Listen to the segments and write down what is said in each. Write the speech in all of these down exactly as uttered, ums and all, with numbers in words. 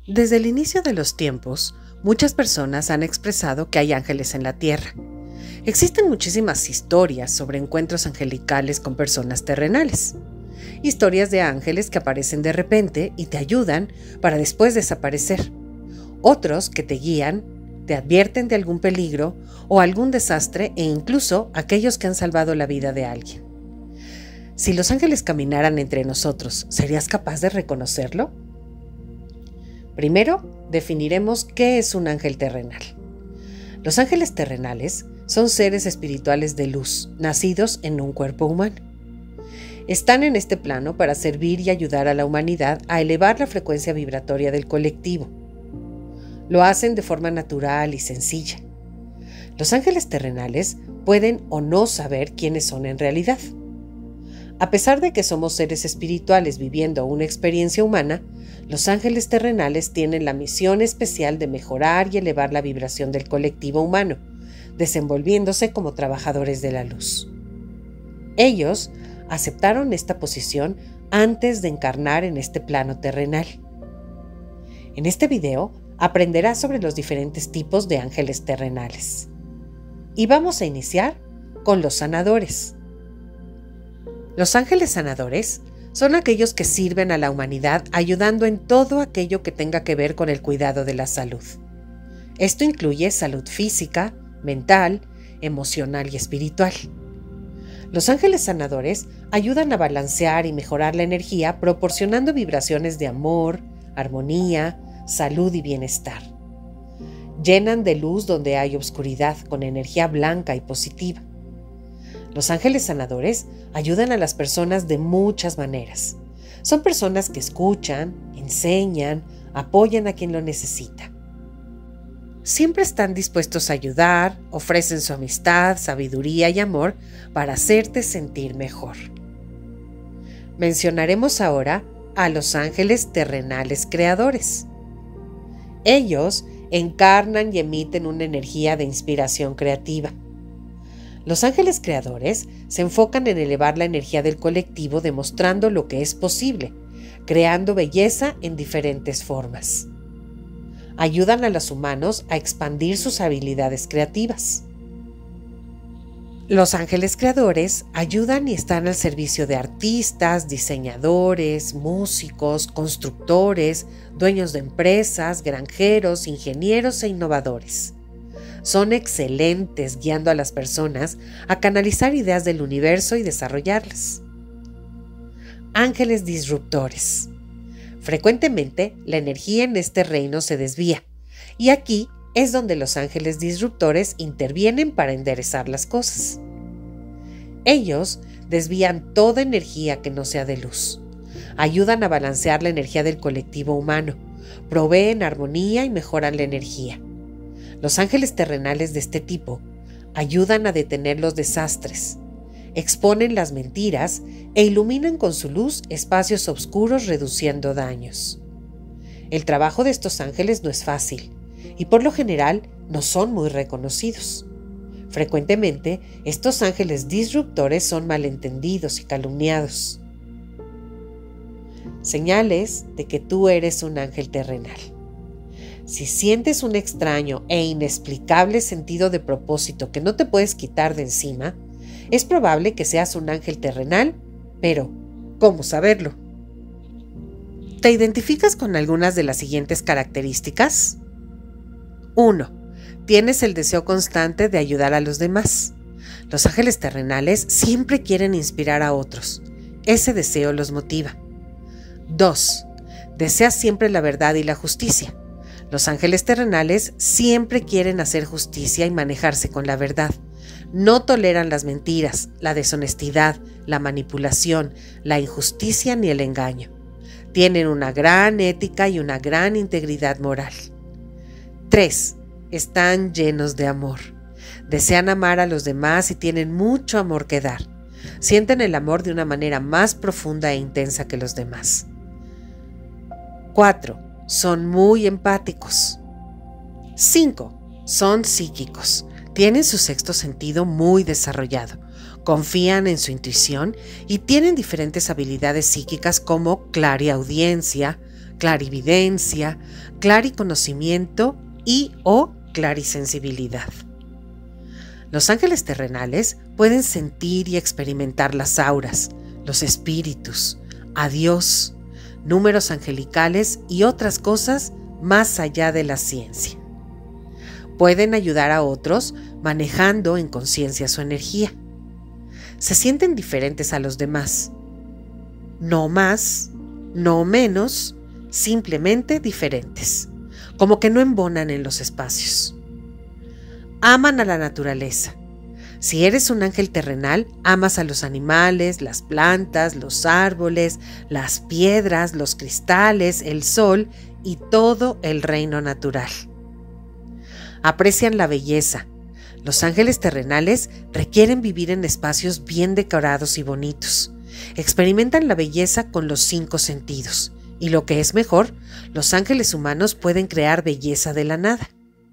Desde el inicio de los tiempos, muchas personas han expresado que hay ángeles en la tierra. Existen muchísimas historias sobre encuentros angelicales con personas terrenales. Historias de ángeles que aparecen de repente y te ayudan para después desaparecer. Otros que te guían, te advierten de algún peligro o algún desastre e incluso aquellos que han salvado la vida de alguien. Si los ángeles caminaran entre nosotros, ¿serías capaz de reconocerlo? Primero, definiremos qué es un ángel terrenal. Los ángeles terrenales son seres espirituales de luz, nacidos en un cuerpo humano. Están en este plano para servir y ayudar a la humanidad a elevar la frecuencia vibratoria del colectivo. Lo hacen de forma natural y sencilla. Los ángeles terrenales pueden o no saber quiénes son en realidad. A pesar de que somos seres espirituales viviendo una experiencia humana, los ángeles terrenales tienen la misión especial de mejorar y elevar la vibración del colectivo humano, desenvolviéndose como trabajadores de la luz. Ellos aceptaron esta posición antes de encarnar en este plano terrenal. En este video aprenderás sobre los diferentes tipos de ángeles terrenales. Y vamos a iniciar con los sanadores. Los ángeles sanadores son aquellos que sirven a la humanidad ayudando en todo aquello que tenga que ver con el cuidado de la salud. Esto incluye salud física, mental, emocional y espiritual. Los ángeles sanadores ayudan a balancear y mejorar la energía proporcionando vibraciones de amor, armonía, salud y bienestar. Llenan de luz donde hay oscuridad con energía blanca y positiva. Los ángeles sanadores ayudan a las personas de muchas maneras. Son personas que escuchan, enseñan, apoyan a quien lo necesita. Siempre están dispuestos a ayudar, ofrecen su amistad, sabiduría y amor para hacerte sentir mejor. Mencionaremos ahora a los ángeles terrenales creadores. Ellos encarnan y emiten una energía de inspiración creativa. Los ángeles creadores se enfocan en elevar la energía del colectivo demostrando lo que es posible, creando belleza en diferentes formas. Ayudan a los humanos a expandir sus habilidades creativas. Los ángeles creadores ayudan y están al servicio de artistas, diseñadores, músicos, constructores, dueños de empresas, granjeros, ingenieros e innovadores. Son excelentes guiando a las personas a canalizar ideas del universo y desarrollarlas. Ángeles disruptores. Frecuentemente, la energía en este reino se desvía, y aquí es donde los ángeles disruptores intervienen para enderezar las cosas. Ellos desvían toda energía que no sea de luz. Ayudan a balancear la energía del colectivo humano, proveen armonía y mejoran la energía. Los ángeles terrenales de este tipo ayudan a detener los desastres, exponen las mentiras e iluminan con su luz espacios oscuros reduciendo daños. El trabajo de estos ángeles no es fácil y por lo general no son muy reconocidos. Frecuentemente, estos ángeles disruptores son malentendidos y calumniados. Señales de que tú eres un ángel terrenal. Si sientes un extraño e inexplicable sentido de propósito que no te puedes quitar de encima, es probable que seas un ángel terrenal, pero ¿cómo saberlo? ¿Te identificas con algunas de las siguientes características? uno. Tienes el deseo constante de ayudar a los demás. Los ángeles terrenales siempre quieren inspirar a otros. Ese deseo los motiva. dos. Deseas siempre la verdad y la justicia. Los ángeles terrenales siempre quieren hacer justicia y manejarse con la verdad. No toleran las mentiras, la deshonestidad, la manipulación, la injusticia ni el engaño. Tienen una gran ética y una gran integridad moral. tres. Están llenos de amor. Desean amar a los demás y tienen mucho amor que dar. Sienten el amor de una manera más profunda e intensa que los demás. cuatro. Son muy empáticos. cinco. Son psíquicos. Tienen su sexto sentido muy desarrollado. Confían en su intuición y tienen diferentes habilidades psíquicas como clariaudiencia, clarividencia, clariconocimiento y o clarisensibilidad. Los ángeles terrenales pueden sentir y experimentar las auras, los espíritus, a Dios, números angelicales y otras cosas más allá de la ciencia. Pueden ayudar a otros manejando en conciencia su energía. Se sienten diferentes a los demás. No más, no menos, simplemente diferentes, como que no embonan en los espacios. Aman a la naturaleza. Si eres un ángel terrenal, amas a los animales, las plantas, los árboles, las piedras, los cristales, el sol y todo el reino natural. Aprecian la belleza. Los ángeles terrenales requieren vivir en espacios bien decorados y bonitos. Experimentan la belleza con los cinco sentidos. Y lo que es mejor, los ángeles humanos pueden crear belleza de la nada.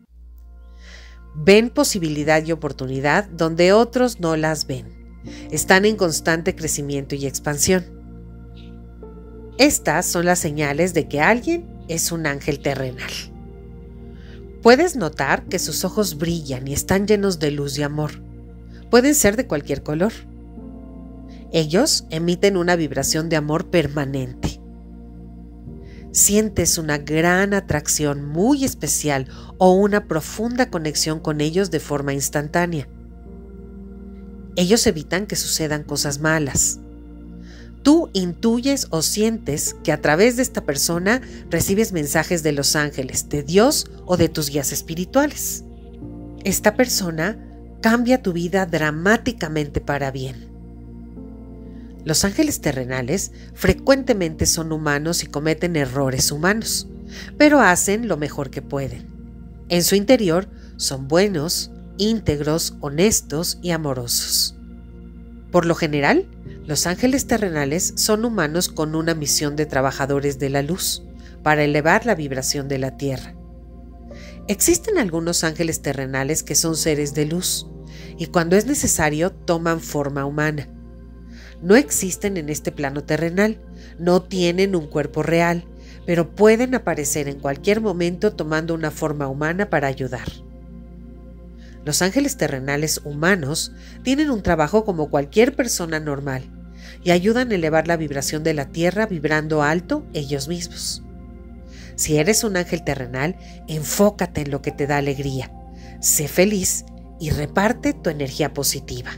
Ven posibilidad y oportunidad donde otros no las ven. Están en constante crecimiento y expansión. Estas son las señales de que alguien es un ángel terrenal. Puedes notar que sus ojos brillan y están llenos de luz y amor. Pueden ser de cualquier color. Ellos emiten una vibración de amor permanente. Sientes una gran atracción muy especial o una profunda conexión con ellos de forma instantánea. Ellos evitan que sucedan cosas malas. Tú intuyes o sientes que a través de esta persona recibes mensajes de los ángeles, de Dios o de tus guías espirituales. Esta persona cambia tu vida dramáticamente para bien. Los ángeles terrenales frecuentemente son humanos y cometen errores humanos, pero hacen lo mejor que pueden. En su interior son buenos, íntegros, honestos y amorosos. Por lo general, los ángeles terrenales son humanos con una misión de trabajadores de la luz, para elevar la vibración de la tierra. Existen algunos ángeles terrenales que son seres de luz, y cuando es necesario toman forma humana. No existen en este plano terrenal, no tienen un cuerpo real, pero pueden aparecer en cualquier momento tomando una forma humana para ayudar. Los ángeles terrenales humanos tienen un trabajo como cualquier persona normal y ayudan a elevar la vibración de la tierra vibrando alto ellos mismos. Si eres un ángel terrenal, enfócate en lo que te da alegría, sé feliz y reparte tu energía positiva.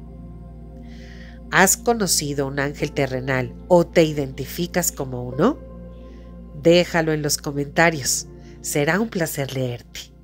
¿Has conocido un ángel terrenal o te identificas como uno? Déjalo en los comentarios. Será un placer leerte.